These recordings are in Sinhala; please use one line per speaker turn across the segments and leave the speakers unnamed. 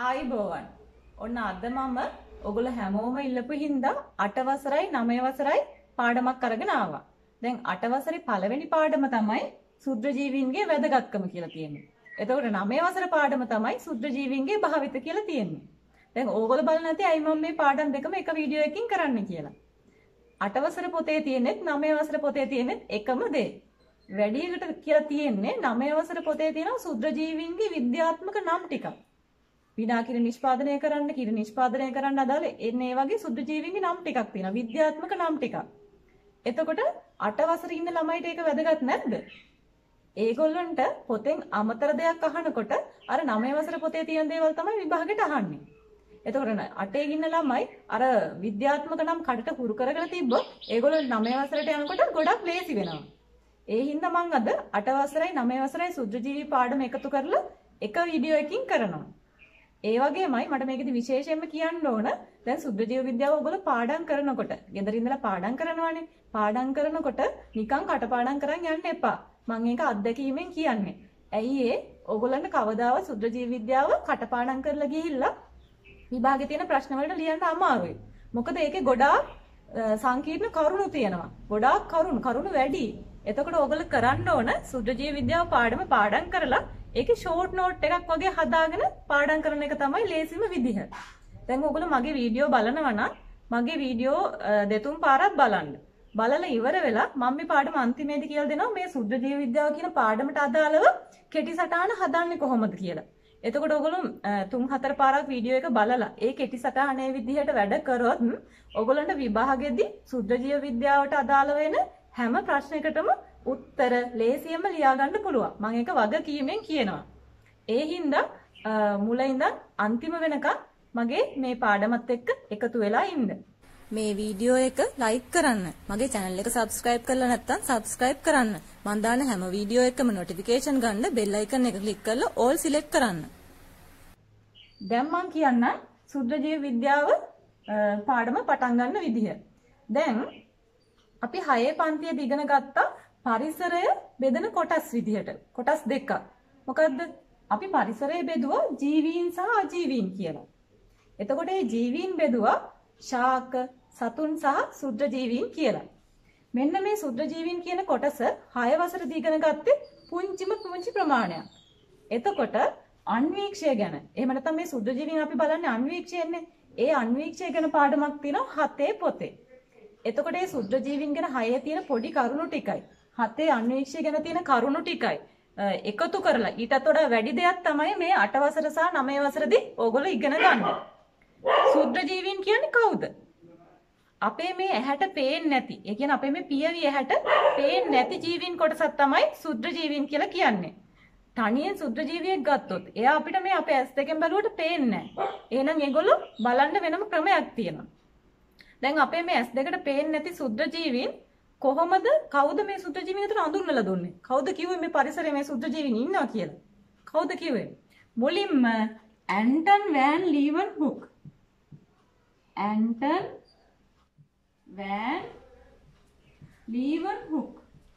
ආයිබෝවන්. ඔන්න අද මම ඔයගොල්ලෝ හැමෝම ඉල්ලපු හින්දා 8 වසරයි 9 වසරයි පාඩමක් අරගෙන ආවා. දැන් 8 වසරේ පළවෙනි පාඩම තමයි සුද්ධ ජීවීන්ගේ වැදගත්කම කියලා තියෙන්නේ. එතකොට 9 වසර පාඩම තමයි සුද්ධ ජීවීන්ගේ භාවිත කියලා තියෙන්නේ. දැන් ඕගොල්ලෝ බලන්න නැති අයි මම මේ පාඩම් දෙකම එක වීඩියෝ එකකින් කරන්න කියලා. 8 වසර පොතේ තියෙනෙත් 9 වසර පොතේ තියෙනෙත් එකම දේ. වැඩි එකට කියලා තියෙන්නේ 9 වසර පොතේ තියෙන සුද්ධ ජීවීන්ගේ විද්‍යාත්මක නම් ටිකක්. විනා කිරි නිෂ්පාදනය කරන්න අදාළ එන්නේ වගේ සුද්ධ ජීවීන්ගේ නම් ටිකක් තියෙනවා. විද්‍යාත්මක නම් ටිකක්. එතකොට 8 වසරේ ඉන්න ළමයිට ඒක වැදගත් නැද්ද? ඒගොල්ලන්ට පොතෙන් අමතර දෙයක් අහනකොට අර 9 වසර පොතේ තියෙන දේවල් තමයි විභාගෙට අහන්නේ. එතකොට 8 ඉන්න ළමයි අර විද්‍යාත්මක නම් කඩට හුරු කරගෙන තිබ්බොත් ඒගොල්ලෝ 9 වසරට යනකොට ගොඩක් ලේසි වෙනවා. ඒ හින්දා මම අද 8 වසරයි 9 වසරයි සුද්ධ ජීවි පාඩම එකතු කරලා එක වීඩියෝ එකකින් කරනවා. ඒ වගේමයි මට මේකෙදි විශේෂයෙන්ම කියන්න ඕන දැන් සුද්ධ ජීව විද්‍යාව ඔයගොල්ලෝ පාඩම් කරනකොට ගෙදර ඉඳලා පාඩම් කරනවානේ. පාඩම් කරනකොට නිකන් කටපාඩම් කරන් යන්න එපා. මම ඒක අත්දැකීමෙන් කියන්නේ. ඇයි ඒ ඔයගොල්ලන්ට කවදාවත් සුද්ධ ජීව විද්‍යාව කටපාඩම් කරලා ගිහිල්ලා විභාගේ තියෙන ප්‍රශ්න වලට ලියන්න අමාරුයි. මොකද ඒකේ ගොඩාක් සංකීර්ණ කරුණු තියෙනවා. ගොඩාක් කරුණු වැඩි. එතකොට ඔයගොල්ලෝ කරන්න ඕන සුද්ධ ජීව විද්‍යාව පාඩම් කරලා ඒකේ ෂෝට් නෝට් එකක් වගේ හදාගෙන පාඩම් කරන එක තමයි ලේසිම විදිහ. දැන් ඔයගොල්ලෝ මගේ වීඩියෝ බලනවා නම් මගේ වීඩියෝ දෙතුන් පාරක් බලන්න. බලලා ඉවර වෙලා මම මේ පාඩම අන්තිමේදී කියලා දෙනවා මේ සුද්ධ ජීව විද්‍යාව කියන පාඩමට අදාළව කෙටි සටහන හදන්නේ කොහොමද කියලා. එතකොට ඔයගොල්ලෝ 3-4 පාරක් වීඩියෝ එක බලලා ඒ කෙටි සටහනේ විදිහට වැඩ කරොත් ඔයගොල්ලන්ට විභාගෙදී සුද්ධ ජීව විද්‍යාවට අදාළ වෙන හැම ප්‍රශ්නයකටම උත්තර ලේසියෙන්ම ලියා ගන්න පුළුවන්. මම ඒක වගකීමෙන් කියනවා. ඒ හින්දා මුල ඉඳන් අන්තිම වෙනකම් මගේ මේ පාඩමත් එක්ක එකතු වෙලා ඉන්න.
මේ වීඩියෝ එක ලයික් කරන්න. මගේ channel එක subscribe කරලා නැත්නම් subscribe කරන්න. මම දාන හැම වීඩියෝ එකම notification ගන්න bell icon එක click කරලා all select කරන්න.
දැන් මම කියන්න සුද්ධ ජීව විද්‍යාව පාඩම පටන් ගන්න විදිහ. දැන් අපි 6 පන්තියේදී ඉගෙන ගත්තා පරිසරය බෙදෙන කොටස් විදිහට. කොටස් දෙකක්. මොකද්ද? අපි පරිසරය බෙදුවා ජීවීන් සහ අජීවීන් කියලා. එතකොට මේ ජීවීන් බෙදුවා ශාක, සතුන් සහ සුද්ධ ජීවීන් කියලා. මෙන්න මේ සුද්ධ ජීවීන් කියන කොටස 6 වසරදී ඉගෙන ගත්තේ පුංචි ප්‍රමාණයක්. එතකොට අන්වීක්ෂය ගැන. එහෙම නැත්නම් මේ සුද්ධ ජීවීන් අපි බලන්නේ අන්වීක්ෂයන්නේ. ඒ අන්වීක්ෂය ගැන පාඩමක් තියෙනවා 7 පොතේ. එතකොට මේ සුද්ධ ජීවීන් ගැන 6 තියෙන පොඩි කරුණු ටිකයි 7 අන්වීක්ෂය ගැන තියෙන කරුණු ටිකයි එකතු කරලා ඊටත් වඩා වැඩි දෙයක් තමයි මේ 8 වසර සහ 9 වසරදී ඕගොල්ලෝ ඉගෙන ගන්න. සුද්ධ ජීවීන් කියන්නේ කවුද? අපේ මේ ඇහැට පේන්නේ නැති. ඒ කියන්නේ අපේ මේ පියවි ඇහැට පේන්නේ නැති ජීවීන් කොටසක් තමයි සුද්ධ ජීවීන් කියලා කියන්නේ. තනියෙන් සුද්ධ ජීවියෙක් ගත්තොත් එයා අපිට මේ අපේ ඇස් දෙකෙන් බැලුවට පේන්නේ නැහැ. එහෙනම් ඒගොල්ලෝ බලන්න වෙනම ක්‍රමයක් තියෙනවා. දැන් අපේ මේ ඇස් දෙකට පේන්නේ නැති සුද්ධ ජීවීන් කොහොමද කවුද මේ සුද්ධ ජීවීන් අතර අඳුන්වලා දුන්නේ? කවුද කිව්වේ මේ පරිසරයේ මේ සුද්ධ ජීවීන් ඉන්නවා කියලා? කවුද කිව්වේ? මුලින්ම Anton van Leeuwenhoek. Anton van Leeuwenhoek.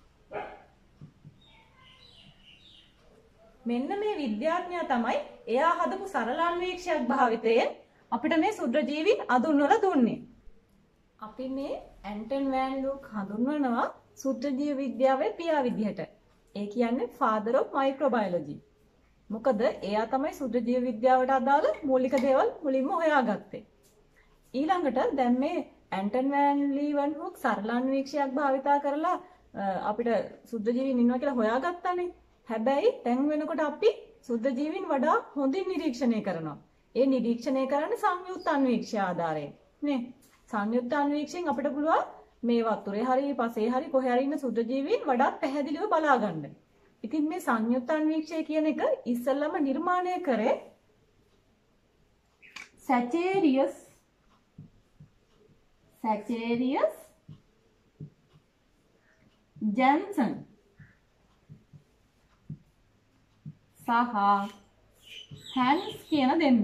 මෙන්න මේ විද්‍යාඥයා තමයි එයා හදපු සරල අන්වීක්ෂයක් භාවිතයෙන් අපිට මේ සුද්ධ ජීවීන් අඳුන්වලා දුන්නේ. අපි මේ ඇන්ටන් වෑන් ලූක් හඳුන්වනවා සුද්ධ ජීව විද්‍යාවේ පියා විදිහට. ඒ කියන්නේ father of microbiology. මොකද එයා තමයි සුද්ධ ජීව විද්‍යාවට අදාළ මූලික දේවල් මුලින්ම හොයාගත්තේ. ඊළඟට දැන් මේ ඇන්ටන් වෑන් ලීවන්හුක් සරල අන්වීක්ෂයක් භාවිතා කරලා අපිට සුද්ධ ජීවීන් ඉන්නවා කියලා හොයාගත්තානේ. හැබැයි දැන් වෙනකොට අපි සුද්ධ ජීවීන් වඩා හොඳින් නිරීක්ෂණය කරනවා. ඒ නිරීක්ෂණය කරන්නේ සංයුක්ත අන්වීක්ෂය ආධාරයෙන්. නේ? සංයුක්ත අන්වීක්ෂයෙන් අපිට පුළුවන් මේ වතුරේ හරි පසේ හරි කොහේ හරි ඉන්න සුද්ධ ජීවීන් වඩාත් පැහැදිලිව බලා ගන්න. ඉතින් මේ සංයුක්ත අන්වීක්ෂය කියන එක ඉස්සෙල්ලම නිර්මාණය කරේ සැචේරියස් ජැන්සන් සහ හැන්ස් කියන දෙන්න.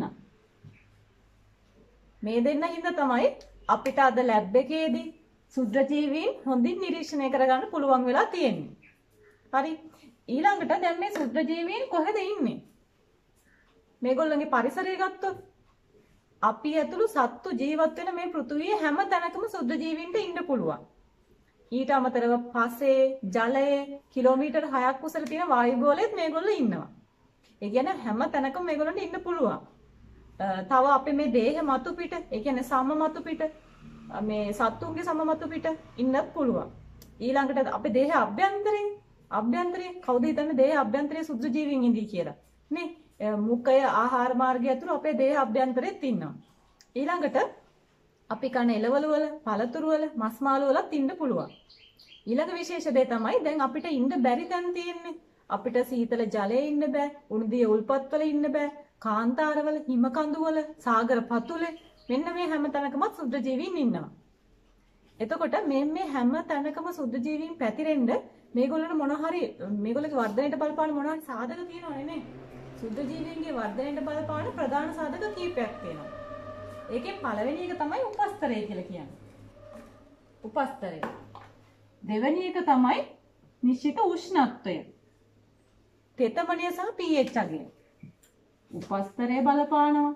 මේ දෙන්න හින්දා තමයි අපිට අද ලැබ් එකේදී සුද්ධ ජීවීන් හොඳින් නිරීක්ෂණය කරගන්න පුළුවන් වෙලා තියෙන්නේ. හරි. ඊළඟට දැන් මේ සුද්ධ ජීවීන් කොහෙද ඉන්නේ? මේගොල්ලන්ගේ පරිසරය ගත්තොත් අපි ඇතුළු සත්තු ජීවත් වෙන මේ පෘථුවියේ හැම තැනකම සුද්ධ ජීවීන්ට ඉන්න පුළුවන්. ඊට අමතරව පසේ ජලයේ කිලෝමීටර් 6ක් උසට තියෙන වායුගෝලයේත් මේගොල්ලෝ ඉන්නවා. ඒ කියන්නේ හැම තැනකම මේගොල්ලන්ට ඉන්න පුළුවන්. තව අපේ මේ දේහ මතු පිට, ඒ කියන්නේ සම මතු පිට, මේ සත්තුන්ගේ සම මතු පිට ඉන්නත් පුළුවන්. ඊළඟට අපේ දේහ අභ්‍යන්තරේ කවුද හිතන්නේ දේහ අභ්‍යන්තරයේ සුද්ධ ජීවීන් ඉඳී කියලා? නේ? මුඛය ආහාර මාර්ගය ඇතුළු අපේ දේහ අභ්‍යන්තරෙත් ඉන්නවා. ඊළඟට අපි කන එළවලු වල, පළතුරු වල, මස් මාළු වලත් ඉන්න පුළුවන්. ඊළඟ විශේෂ දේ තමයි දැන් අපිට ඉන්න බැරි තැන් තියෙන්නේ. අපිට සීතල ජලයේ ඉන්න බෑ, උණුදිය උල්පත් වල ඉන්න බෑ, කාන්තාරවල, හිම කඳු වල, සාගර පතුලේ මෙන්න මේ හැම තැනකම සුද්ධ ජීවීන් ඉන්නවා. එතකොට මේ හැම තැනකම සුද්ධ ජීවීන් පැතිරෙන්න මේගොල්ලන්ට මොන හරි මේගොල්ලෝගේ වර්ධනයට බලපාන මොන හරි සාධක තියෙනවනේ නේ. සුද්ධ ජීවීන්ගේ වර්ධනයට බලපාන ප්‍රධාන සාධක කීපයක් තියෙනවා. ඒකෙන් පළවෙනි එක තමයි උපස්තරය කියලා කියන්නේ. උපස්තරය. දෙවෙනි එක තමයි නිශ්චිත උෂ්ණත්වය. තෙතමනය සහ pH අගය. උපස්තරය බලපානවා.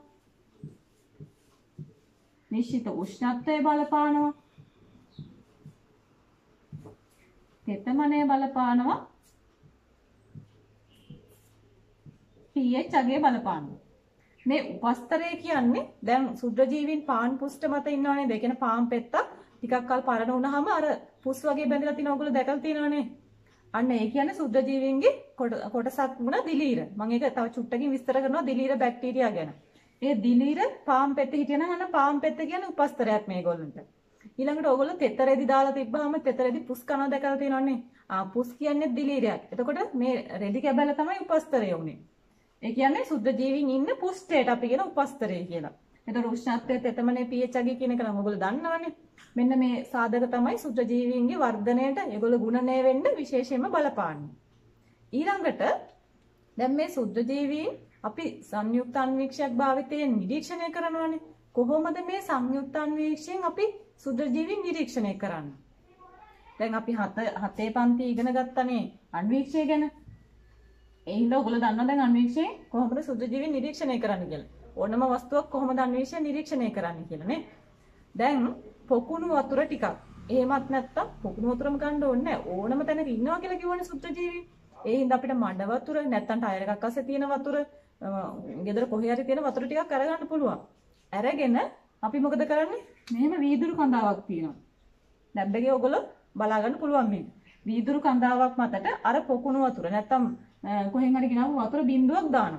නිශ්චිත උෂ්ණත්වය බලපානවා. තෙතමනය බලපානවා. pH අගය බලපානවා. මේ උපස්තරය කියන්නේ දැන් සුද්ධ ජීවීන් පාන් පුෂ්ඨ මත ඉන්නවනේ. ඒ කියන්නේ පාන් පෙත්තක් ටිකක් කල් පරණ වුණාම අර පුස් වගේ බැඳලා තියෙන ඕගොල්ලෝ දැකලා තියෙනවනේ. අන්න ඒ කියන්නේ සුද්ධ ජීවීන්ගේ කොටසක් වුණා දිලීර. මම ඒක තව චුට්ටකින් විස්තර කරනවා දිලීර බැක්ටීරියා ගැන. ඒ දිලීර පාන් පෙත්තේ හිටියනම් අන්න පාන් පෙත්ත කියන්නේ උපස්තරයක් මේගොල්ලන්ට. ඊළඟට ඕගොල්ලෝ තෙතරෙදි දාලා තිබ්බාම තෙතරෙදි පුස් කනවා දැකලා තියෙනවනේ. පුස් කියන්නේ දිලීරයක්. එතකොට මේ රෙදි කැබැල තමයි උපස්තරය උනේ. ඒ කියන්නේ සුද්ධ ජීවීන් ඉන්න පුස්තයට අපි කියන උපස්තරය කියලා. එතකොට උෂ්ණත්වය, තෙතමනේ, pH අගය කියන එක නම් ඔයගොල්ලෝ දන්නවනේ. මෙන්න මේ සාධක තමයි සුද්ධ ජීවීන්ගේ වර්ධනයට ඒගොල්ලෝ ගුණණය වෙන්න විශේෂයෙන්ම බලපාන්නේ. ඊළඟට දැන් මේ සුද්ධ ජීවීන් අපි සංයුක්ත අන්වීක්ෂයක් භාවිතයෙන් නිරීක්ෂණය කරනවානේ. කොහොමද මේ සංයුක්ත අන්වීක්ෂයෙන් අපි සුද්ධ ජීවීන් නිරීක්ෂණය කරන්නේ? දැන් අපි හතේ පන්ති ඉගෙන ගත්තනේ අන්වීක්ෂය ගැන. ඒ හින්දා ඔයගොල්ලෝ දන්නවා දැන් අන්වීක්ෂයෙන් කොහොමද සුද්ධ ජීවීන් නිරීක්ෂණය කරන්නේ කියලා. ඕනම වස්තුවක් කොහොමද අන්වීක්ෂය නිරීක්ෂණය කරන්නේ කියලා නේ. දැන් පොකුණු වතුර ටිකක්. එහෙමත් නැත්තම් පොකුණු වතුරම ගන්න ඕනේ නැහැ. ඕනම තැනක ඉන්නවා කියලා කිව්වනේ සුද්ධ ජීවීන්. ඒ හින්දා අපිට මඩ වතුර නැත්තම් ටයර් එකක් අස්සේ තියෙන වතුර, ගෙදර කොහේ හරි තියෙන වතුර ටිකක් අරගන්න පුළුවන්. අරගෙන අපි මොකද කරන්නේ? මෙහෙම වීදුරු කඳාවක් තියෙනවා. ලැබ් එකේ ඔයගොල්ලෝ බලා ගන්න පුළුවන් මේක. වීදුරු කඳාවක් මතට අර පොකුණු වතුර නැත්තම් කොහෙන් හරි ගෙනාවු වතුර බින්දුවක් දානවා.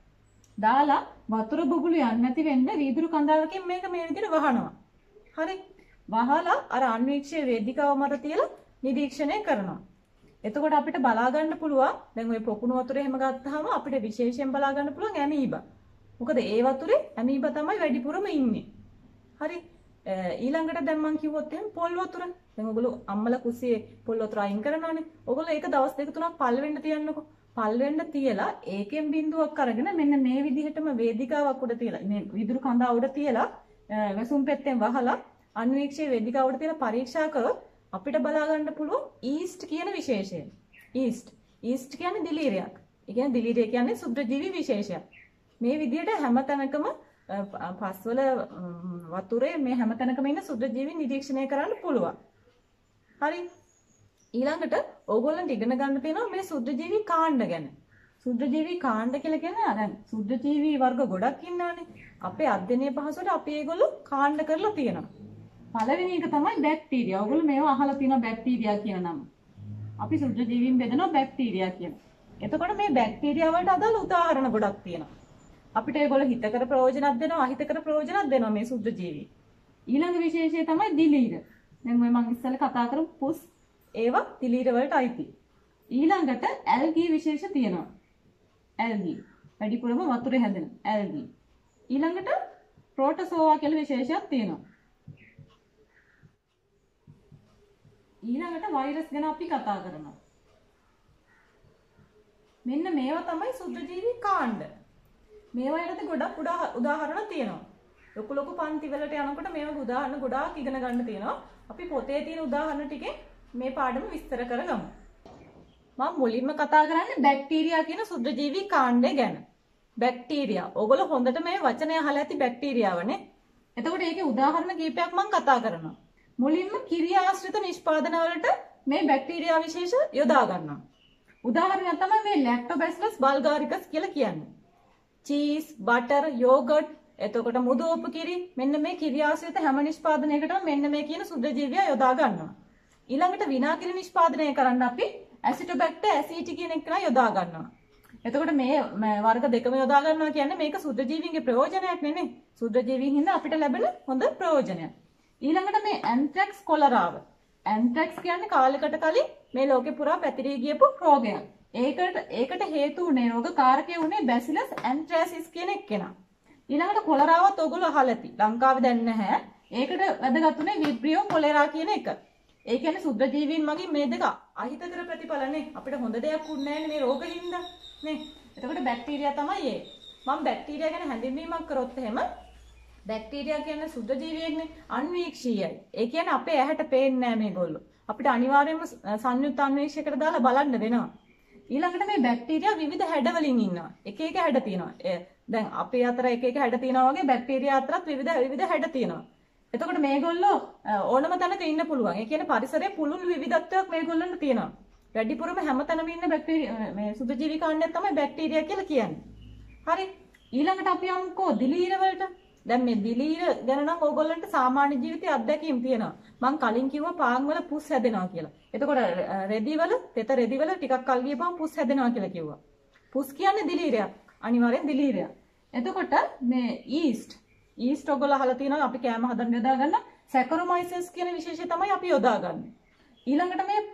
දාලා වතුර බුබුලු යන්නේ නැති වෙන්න වීදුරු කඳාවකින් මේක මේ විදිහට වහනවා. හරි. වහලා අර අන්වීක්ෂය වේදිකාව මත තියලා නිරීක්ෂණය කරනවා. එතකොට අපිට බලා ගන්න පුළුවන් දැන් ওই පොකුණු වතුර එහෙම ගත්තාම අපිට විශේෂයෙන් බලා ගන්න පුළුවන් ඇමීබා. මොකද ඒ වතුරේ ඇමීබා තමයි වැඩිපුරම ඉන්නේ. හරි. ඊළඟට දැන් මම කිව්වොත් එහෙනම් පොල් වතුර. දැන් ඔයගොල්ලෝ අම්මලා කුසියේ පොල් වතුර අයින් කරනවානේ. ඔයගොල්ලෝ ඒක දවස් දෙක තුනක් පල් වෙන්න තියන්නකෝ. පල් වෙන්න තියලා ඒකෙන් බින්දුවක් අරගෙන මෙන්න මේ විදිහටම වේදිකාවක් උඩ තියලා මේ විදුරු කඳා උඩ තියලා වැසුම් පෙත්තෙන් වහලා අන්වීක්ෂයේ වේදිකාව උඩ තියලා පරීක්ෂා කරොත් අපිට බලා ගන්න පුළුවන් ඊස්ට් කියන විශේෂය. ඊස්ට් කියන්නේ දිලීරයක්. ඒ කියන්නේ දිලීරය කියන්නේ සුද්ධ ජීවි විශේෂයක්. මේ විදිහට හැම තැනකම පස්වල වතුරේ මේ හැම තැනකම ඉන්න සුද්ධ ජීවි නිරීක්ෂණය කරන්න පුළුවන්. හරි. ඊළඟට ඕගොල්ලන්ට ඉගෙන ගන්න තියෙනවා මේ සුද්ධ ජීවි කාණ්ඩ ගැන. සුද්ධ ජීවි කාණ්ඩ කියලා කියන්නේ දැන් සුද්ධ ජීවි වර්ග ගොඩක් ඉන්නවානේ. අපේ අධ්‍යයනයේ පහසුවට අපි ඒගොල්ලෝ කාණ්ඩ කරලා තියෙනවා. පළවෙනි එක තමයි බැක්ටීරියා. ඔයගොල්ලෝ මේවා අහලා තියෙනවා බැක්ටීරියා කියන නම. අපි සුද්ධ ජීවීන් බෙදනවා බැක්ටීරියා කියන. එතකොට මේ බැක්ටීරියා වලට අදාළ උදාහරණ ගොඩක් තියෙනවා. අපිට ඒගොල්ලෝ හිතකර ප්‍රයෝජනක් දෙනවා අහිතකර ප්‍රයෝජනක් දෙනවා මේ සුද්ධ ජීවි. ඊළඟ විශේෂය තමයි දිලීර. දැන් මම ඉස්සෙල්ලා කතා කරපු පුස් ඒවා දිලීර වලට අයිති. ඊළඟට ඇල්ගී විශේෂ තියෙනවා. ඇල්ගී වැඩිපුරම වතුරේ හැදෙන ඇල්ගී. ඊළඟට ප්‍රෝටසෝවා කියලා විශේෂයක් තියෙනවා. ඊළඟට වෛරස් ගැන අපි කතා කරනවා. මෙන්න මේවා තමයි සුද්ධ ජීවි කාණ්ඩ. මේවා යටතේ ගොඩක් උදාහරණ තියෙනවා. ලොකු පන්ති වලට යනකොට මේවා උදාහරණ ගොඩාක් ඉගෙන ගන්න තියෙනවා. අපි පොතේ තියෙන උදාහරණ ටිකෙන් මේ පාඩම විස්තර කරගමු. මම මුලින්ම කතා කරන්නේ බැක්ටීරියා කියන සුද්ධ ජීවි කාණ්ඩය ගැන. බැක්ටීරියා. ඔයගොල්ලෝ හොඳට මේ වචනය අහලා ඇති බැක්ටීරියාවනේ. එතකොට ඒකේ උදාහරණ කීපයක් මම කතා කරනවා. මුලින්ම කිරි ආශ්‍රිත නිෂ්පාදන වලට මේ බැක්ටීරියා විශේෂ යොදා ගන්නවා. උදාහරණයක් තමයි මේ ලැක්ටෝබැසිලස් බල්ගාරිකස් කියලා කියන්නේ. චීස්, බටර්, යෝගට්, එතකොට මුදෝපු කිරි, මෙන්න මේ කිරි ආශ්‍රිත හැම නිෂ්පාදනයකටම මෙන්න මේ කියන සුද්ධජීවියා යොදා ගන්නවා. ඊළඟට විනාකිරි නිෂ්පාදනය කරන්න අපි ඇසිටෝබැක්ටර් ඇසිටි කියන එක යොදා ගන්නවා. එතකොට මේ වර්ග දෙකම යොදා ගන්නවා කියන්නේ මේක සුද්ධජීවීන්ගේ ප්‍රයෝජනයක් නෙමෙයි. සුද්ධජීවීන් හින්දා අපිට ලැබෙන හොඳ ප්‍රයෝජනයක්. ඊළඟට මේ ඇන්ත්‍රැක්ස් කොලරාව. ඇන්ත්‍රැක්ස් කියන්නේ කාලයකට කලින් මේ ලෝකේ පුරා පැතිරී ගියපු රෝගයක්. ඒකට හේතු වුණේ රෝගකාරකය වුණේ බැසිලස් ඇන්ත්‍රැසිස් කියන එක්කෙනා. ඊළඟට කොලරාවත් ඔයගොල්ලෝ අහලා ඇති. ලංකාවේ දැන් නැහැ. ඒකට වැදගත් උනේ විබ්‍රියෝ කොලෙරා කියන එක. ඒ කියන්නේ සුද්ධජීවීන් මගින් මේ දෙක අහිතකර ප්‍රතිඵලනේ. අපිට හොඳ දෙයක් වුන්නේ නැහැ මේ රෝගෙ හින්දා. නේ. එතකොට බැක්ටීරියා තමයි ඒ. මම බැක්ටීරියා ගැන හැඳින්වීමක් කරොත් එහෙම බැක්ටීරියා කියන්නේ සුද්ධජීවියෙක්නේ, අන්වීක්ෂීයයි. ඒ කියන්නේ අපේ ඇහැට පේන්නේ නැහැ මේගොල්ලෝ. අපිට අනිවාර්යයෙන්ම සංයුක්ත අන්වීක්ෂයකට දාලා බලන්න වෙනවා. ඊළඟට මේ බැක්ටීරියා විවිධ හැඩවලින් ඉන්නවා. එක එක හැඩ තියෙනවා. දැන් අපේ අතර එක එක හැඩ තියෙනවා වගේ බැක්ටීරියා අතරත් විවිධ හැඩ තියෙනවා. එතකොට මේගොල්ලෝ ඕනම තැනක ඉන්න පුළුවන්. ඒ කියන්නේ පරිසරයේ පුළුල් විවිධත්වයක් මේගොල්ලන්ට තියෙනවා. වැඩිපුරම හැමතැනම ඉන්න බැක්ටීරියා මේ සුද්ධජීවී කාණ්ඩයක් තමයි බැක්ටීරියා කියලා කියන්නේ. හරි. ඊළඟට අපි යමුකෝ දිලීර වලට. දැන් මේ දිලීර ගැන නම් ඕගොල්ලන්ට සාමාන්‍ය ජීවිතයේ අත්දැකීම් තියෙනවා. මම කලින් කිව්වා පාන් වල පුස් හැදෙනවා කියලා. එතකොට තෙත රෙදිවල ටිකක් කල් ගියපම පුස් හැදෙනවා කියලා කිව්වා. පුස් කියන්නේ දිලීරයක්. අනිවාර්යෙන් දිලීරයක්. එතකොට මේ ඊස්ට් ඔයගොල්ලෝ අහලා තියෙනවා අපි කෑම හදන්න යොදා ගන්න සැකරොමයිසස් කියන විශේෂය තමයි අපි යොදාගන්නේ. ඊළඟට මේ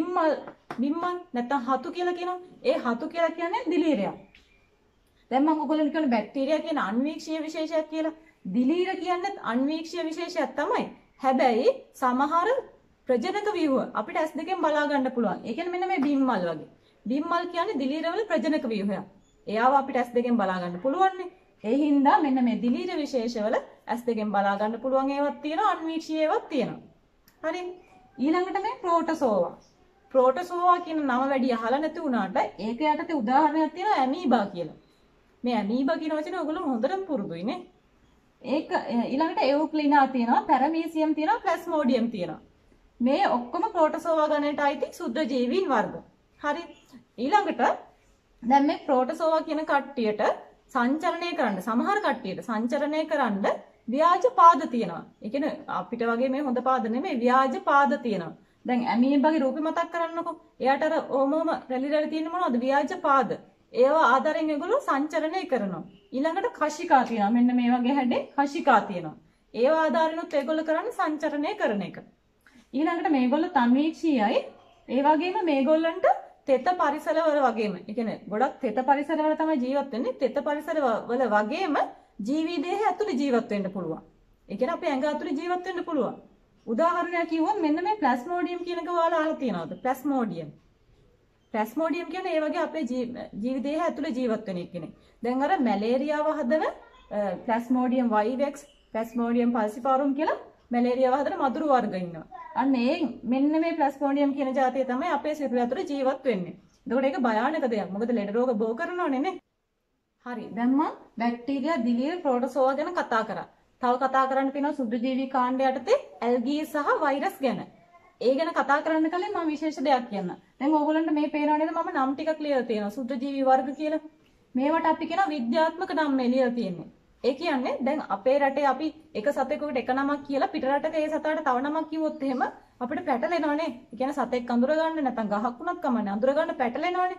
බිම්මල් නැත්නම් හතු කියලා කියනවා. ඒ හතු කියලා කියන්නේ දිලීරයක්. දැන් මම ඔයගොල්ලන්ට කියන බැක්ටීරියා කියන අන්වීක්ෂීය විශේෂයක් කියලා. දිලීර කියන්නේ අන්වීක්ෂීය විශේෂයක් තමයි. හැබැයි සමහර ප්‍රජනක ව්‍යුහ අපිට S දෙකෙන් බලා ගන්න පුළුවන්. ඒ කියන්නේ මෙන්න මේ බිම්මල් වගේ. බිම්මල් කියන්නේ දිලීරවල ප්‍රජනක ව්‍යුහයක්. එයාව අපිට S දෙකෙන් බලා ගන්න පුළුවන්. ඒ හින්දා මෙන්න මේ දිලීර විශේෂවල S දෙකෙන් බලා ගන්න පුළුවන් ඒවත් තියෙනවා, අන්වීක්ෂීය ඒවත් තියෙනවා. හරි. ඊළඟට මේ ප්‍රෝටසෝවා. ප්‍රෝටසෝවා කියන නම වැඩි අහලා නැති වුණාට ඒක යටතේ උදාහරණයක් තියෙනවා ඇමීබා කියලා. මේ ඇමීබා කියන වචනේ ඔයගොල්ලෝ හොඳටම පුරුදුයිනේ. ඒක ඊළඟට එවුක්ලිනා තියෙනවා, පැරමීසියම් තියෙනවා, ප්ලාස්මෝඩියම් තියෙනවා. මේ ඔක්කොම ප්‍රෝටසෝවා ගණයට අයිති සුද්ධජීවීන් වර්ග. හරි. ඊළඟට දැන් මේ ප්‍රෝටසෝවා කියන කට්ටියට සංචරණය කරන්න සමහර කට්ටියට සංචරණය කරන්න ව්‍යාජ පාද තියෙනවා. ඒ කියන්නේ අපිට වගේ මේ හොඳ පාද නෙමෙයි ව්‍යාජ පාද තියෙනවා. දැන් ඇමීබාගේ රූපේ මතක් කරන්නකො. එයාට අර ඕමෝම රැලි තියෙන මොනවද? ව්‍යාජ පාද. ඒවා ආධාරයෙන් ඒගොල්ලෝ සංචරණය කරනවා. ඊළඟට කශිකා තියෙනවා. මෙන්න මේ වගේ හැඩේ කශිකා තියෙනවා. ඒවා ආධාරෙනුත් ඒගොල්ලෝ කරන්නේ සංචරණය කරන එක. ඊළඟට මේගොල්ලෝ තන්වීක්ෂීයයි. ඒ වගේම මේගොල්ලන්ට තෙත පරිසරවල වගේම, ඒ කියන්නේ ගොඩක් තෙත පරිසරවල තමයි ජීවත් වෙන්නේ. තෙත පරිසරවල වගේම ජීවි දේහ ඇතුළේ ජීවත් වෙන්න පුළුවන්. ඒ කියන්නේ අපේ ඇඟ ඇතුළේ ජීවත් වෙන්න පුළුවන්. උදාහරණයක් කිව්වොත් මෙන්න මේ ප්ලාස්මෝඩියම් කියන එක ඔයාලා අහලා තියෙනවද? ප්ලාස්මෝඩියම් කියන්නේ ඒ වගේ අපේ ජීවි දේහ ඇතුළේ ජීවත් වෙන කෙනෙක්. දැන් අර මැලේරියාව හදන ප්ලාස්මෝඩියම් වයිවෙක්ස්, ප්ලාස්මෝඩියම් ෆල්සිපාරුම් කියලා මැලේරියාව හදන මදුරු වර්ග ඉන්නවා. අන්න මෙන්න මේ ප්ලාස්මෝඩියම් කියන જાතිය තමයි අපේ සිරුර ඇතුළේ ජීවත් වෙන්නේ. එතකොට ඒක භයානක දෙයක්. මොකද ලෙඩ රෝග බෝ කරනවනේ නේ. හරි. දැන් මම බැක්ටීරියා, දිලීර, ප්‍රෝටසෝවා ගැන කතා කරා. තව කතා කරන්න තියෙනවා සුද්ධජීවී කාණ්ඩය යටතේ ඇල්ගී සහ වෛරස් ගැන. ඒ ගැන කතා කරන්න කලින් මම විශේෂ දෙයක් කියන්න. දැන් ඕගොල්ලන්ට මේ පේනව නේද මම නම් ටිකක් ලියලා තියෙනවා සුද්ධජීවී වර්ග කියලා. මේවට අපි කියනවා විද්‍යාත්මක නම් මේ ලියලා තියෙන්නේ. ඒ කියන්නේ දැන් අපේ රටේ අපි එක සතෙකුට එක නමක් කියලා පිට රටක ඒ සතාට තව නමක් කිව්වොත් එහෙම අපිට පැටලෙනවනේ. ඒ කියන්නේ සතෙක් අඳුර ගන්න නැත්නම් ගහක් වුණත් කමන්නේ අඳුර ගන්න පැටලෙනවනේ.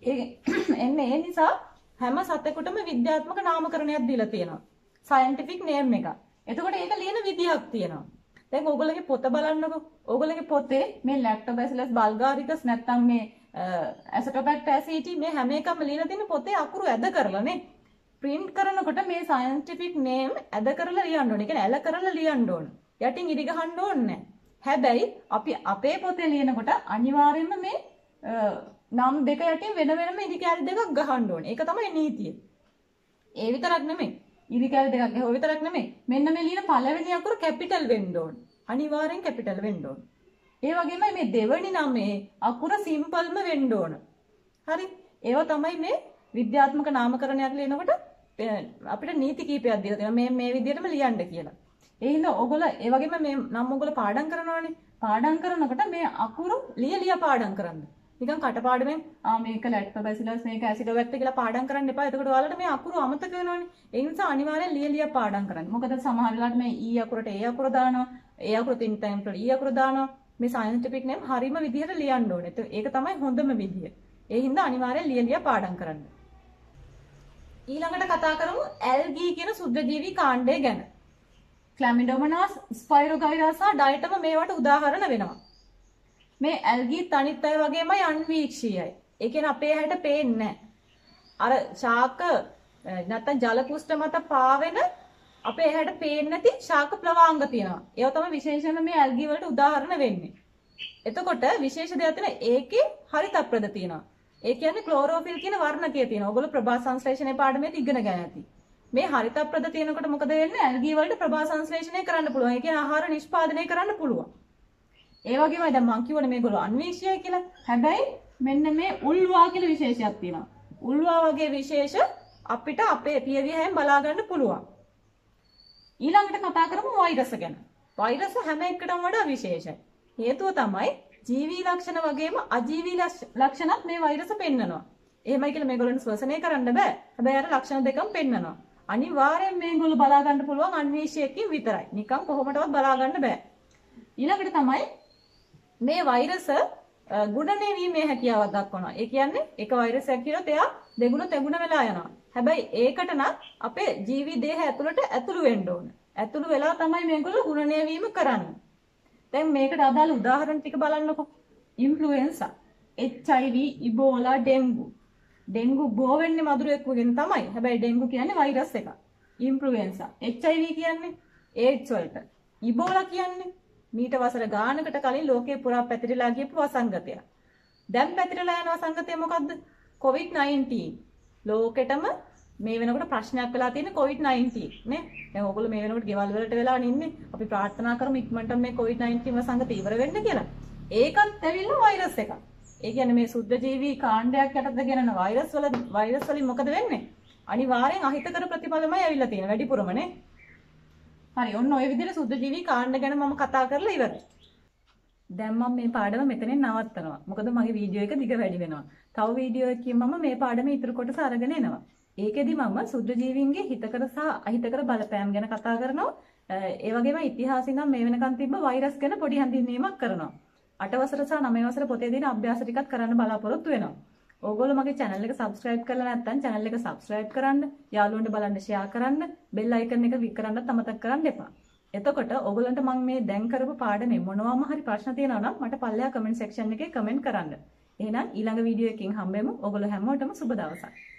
ඒ නිසා හැම සතෙකුටම විද්‍යාත්මක නාමකරණයක් දීලා තියෙනවා. සයන්ටිෆික් නේම් එක. එතකොට ඒක ලියන විදියක් තියෙනවා. දැන් ඕගොල්ලෝගේ පොත බලන්නකෝ. ඕගොල්ලෝගේ පොතේ මේ ලැක්ටෝබැසිලස් බල්ගාරිකස් නැත්නම් මේ ඇසිටෝබැක්ටර් ඇසිටි මේ හැම එකම ලියලා තියෙන පොතේ අකුරු ඇද කරලානේ. print කරනකොට මේ scientific name ඇද කරලා ලියන්න ඕනේ. ඒ කියන්නේ ඇල කරලා ලියන්න ඕනේ. යටින් ඉරි ගහන්න ඕනේ නැහැ. හැබැයි අපි අපේ පොතේ ලියනකොට අනිවාර්යයෙන්ම මේ නම් දෙක යටින් වෙන වෙනම ඉරි කැලි දෙකක් ගහන්න ඕනේ. ඒක තමයි නීතිය. ඒ විතරක් නෙමෙයි. ඉරි කැලි දෙකක් ගහුව විතරක් නෙමෙයි. මෙන්න මේ ලියන පළවෙනි අකුර කැපිටල් වෙන්න ඕනේ. අනිවාර්යෙන් කැපිටල් වෙන්න ඕනේ. ඒ වගේමයි මේ දෙවෙනි නමේ අකුර සිම්පල්ම වෙන්න ඕන. හරි. ඒවා තමයි මේ විද්‍යාත්මක නාමකරණයක් ලියනකොට අපිට නීති කීපයක් දීලා තියෙනවා මේ විදිහටම ලියන්න කියලා. ඒ හින්දා ඔයගොල්ලෝ ඒ වගේම මේ නම් ඔයගොල්ලෝ පාඩම් කරනවානේ. පාඩම් කරනකොට මේ අකුරු ලිය පාඩම් කරන්න. නිකන් කටපාඩමෙන් මේක ලැක්ටෝබැසිලස් මේක ඇසිඩෝබැක්ටර් කියලා පාඩම් කරන්න එපා. එතකොට ඔයාලට මේ අකුරු අමතක වෙනවනේ. ඒ නිසා අනිවාර්යෙන් ලිය පාඩම් කරන්න. මොකද සමහර වෙලාවට මේ ඊ අකුරට ඒ අකුර දානවා. ඒ අකුර තින් ටයිම් වලට ඊ අකුර දානවා. මේ සයන්ටිෆික් නේම් හරීම විදිහට ලියන්න ඕනේ. ඒක තමයි හොඳම විදිය. ඒ හින්දා අනිවාර්යෙන් ලිය පාඩම් කරන්න. ඊළඟට කතා කරමු ඇල්ගී කියන සුද්ධජීවී කාණ්ඩය ගැන. ක්ලැමිඩෝමොනාස්, ස්පයිරෝගයිරා සහ ඩයටම මේවට උදාහරණ වෙනවා. මේ ඇල්ගීත් අනිත් අය වගේමයි අන්වීක්ෂීයයි. ඒ කියන්නේ අපේ හැට පේන්නේ නැහැ. අර ශාක නැත්නම් ජල කුෂ්ඨ මත පාවෙන අපේ හැට පේන්නේ නැති ශාක ප්ලවාංග තියෙනවා. ඒව තමයි විශේෂයෙන්ම මේ ඇල්ගී වලට උදාහරණ වෙන්නේ. එතකොට විශේෂ දෙයක් තියෙන ඒකේ හරිතප්‍රද තියෙනවා. ඒ කියන්නේ ක්ලෝරෝෆිල් කියන වර්ණකය තියෙනවා. ඔයගොල්ලෝ ප්‍රභා සංශ්ලේෂණයේ පාඩමේ ඉගෙන ගන්න ඇති. මේ හරිතප්‍රද තියෙනකොට මොකද වෙන්නේ? ඇල්ගී වලට ප්‍රභා සංශ්ලේෂණය කරන්න පුළුවන්. ඒ කියන්නේ ආහාර නිෂ්පාදනය කරන්න පුළුවන්. ඒ වගේමයි දැන් මම කියවනේ මේගොල්ලෝ අන්වීක්ෂය කියලා. හැබැයි මෙන්න මේ උල්වා කියලා විශේෂයක් තියෙනවා. උල්වා වගේ විශේෂ අපිට අපේ පියවිහැයෙන් බලා ගන්න පුළුවන්. ඊළඟට කතා කරමු වෛරස් ගැන. වෛරස් හැම එකටම වඩා විශේෂයි. හේතුව තමයි ජීවී ලක්ෂණ වගේම අජීවී ලක්ෂණත් මේ වෛරස් පෙන්නනවා. එහෙමයි කියලා මේගොල්ලන් ශ්වසනය කරන්න බෑ. හැබැයි අර ලක්ෂණ දෙකම පෙන්නනවා. අනිවාර්යෙන් මේගොල්ලෝ බලා ගන්න පුළුවන් අන්වීක්ෂයකින් විතරයි. නිකන් කොහොමදවත් බලා ගන්න බෑ. ඊළඟට තමයි මේ වෛරස් ගුණණය වීමේ හැකියාවක් දක්වනවා. ඒ කියන්නේ එක වෛරසයක් කියනොත් එයා දෙගුණ තෙගුණ වෙලා යනවා. හැබැයි ඒකට නම් අපේ ජීවි දේහ ඇතුළට ඇතුළු වෙන්න ඕන. ඇතුළු වෙලා තමයි මේගොල්ලෝ ගුණණය වීම කරන්නේ. දැන් මේකට අදාළ උදාහරණ ටික බලන්නකෝ. Influenza, HIV, Ebola, dengue. Dengue බෝ වෙන්නේ මදුරුවෙකුගෙන් තමයි. හැබැයි ඩෙන්ගු කියන්නේ වෛරස් එකක්. ඉන්ෆ්ලුවෙන්සා, HIV කියන්නේ AIDS වලට. ඉබෝලා කියන්නේ මීට වසර ගානකට කලින් ලෝකේ පුරා පැතිරලා ගියපු වසංගතයක්. දැන් පැතිරලා යන වසංගතය මොකද්ද? COVID-19. ලෝකෙටම මේ වෙනකොට ප්‍රශ්නයක් වෙලා තියෙන COVID-19 නේ. දැන් ඔයගොල්ලෝ මේ වෙනකොට ගෙවල් වලට වෙලා ඉන්නේ. අපි ප්‍රාර්ථනා කරමු ඉක්මනට මේ COVID-19 වසංගතය ඉවර වෙන්න කියලා. ඒකත් ඇවිල්ලා වෛරස් එකක්. ඒ කියන්නේ මේ සුද්ධ ජීවී කාණ්ඩයක් යටතේ ගෙනන වෛරස් වලින් මොකද වෙන්නේ? අනිවාර්යෙන් අහිතකර ප්‍රතිඵලමයි ඇවිල්ලා තියෙන වැඩිපුරමනේ. හරි ඔන්න ඔය විදිහට සුද්ධ ජීවී කාණ්ඩ ගැන මම කතා කරලා ඉවරයි. දැන් මම මේ පාඩම මෙතනින් නවත්තනවා. මොකද මගේ වීඩියෝ එක දිග වැඩි වෙනවා. තව වීඩියෝ එකකින් මම මේ පාඩමේ ඉතුරු කොටස අරගෙන එනවා. ඒකෙදි මම සුද්ධ ජීවීන්ගේ හිතකර සහ අහිතකර බලපෑම් ගැන කතා කරනවා. ඒ වගේම ඉතිහාසෙ ඉඳන් මේ වෙනකන් තිබ්බ වෛරස් ගැන පොඩි හැඳින්වීමක් කරනවා. 8 වසර සහ 9 වසර පොතේ දින අභ්‍යාස ටිකක් කරන්න බලාපොරොත්තු වෙනවා. ඕගොල්ලෝ මගේ channel එක subscribe කරලා නැත්නම් channel එක subscribe කරන්න, යාළුවන්ට බලන්න share කරන්න, bell icon එක click කරන්නත් අමතක කරන්න එපා. එතකොට ඕගොල්ලන්ට මම මේ දැන් කරපු පාඩමේ මොනවාම හරි ප්‍රශ්න තියෙනවා නම් මට පල්ලෙහා comment section එකේ comment කරන්න. එහෙනම් ඊළඟ වීඩියෝ එකකින් හම්බෙමු. ඕගොල්ලෝ හැමෝටම සුබ දවසක්.